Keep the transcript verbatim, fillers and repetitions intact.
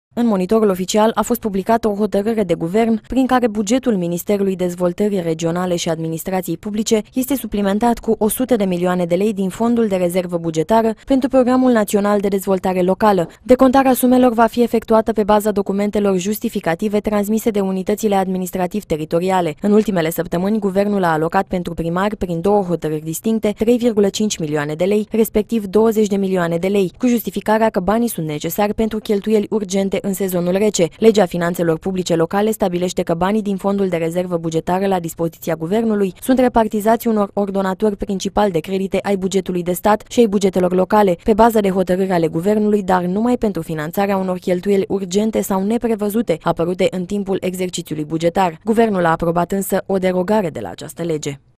În monitorul oficial a fost publicată o hotărâre de guvern prin care bugetul Ministerului Dezvoltării Regionale și Administrației Publice este suplimentat cu o sută de milioane de lei din Fondul de Rezervă Bugetară pentru Programul Național de Dezvoltare Locală. Decontarea sumelor va fi efectuată pe baza documentelor justificative transmise de unitățile administrativ-teritoriale. În ultimele săptămâni, guvernul a alocat pentru primari, prin două hotărâri distincte, trei virgulă cinci milioane de lei, respectiv douăzeci de milioane de lei, cu justificarea că banii sunt necesari pentru cheltuieli urgente în sezonul rece. Legea Finanțelor Publice Locale stabilește că banii din Fondul de Rezervă Bugetară la dispoziția guvernului sunt repartizați unor ordonatori principali de credite ai bugetului de stat și ai bugetelor locale, pe bază de hotărâri ale guvernului, dar numai pentru finanțarea unor cheltuieli urgente sau neprevăzute, apărute în timpul exercițiului bugetar. Guvernul a aprobat însă o derogare de la această lege.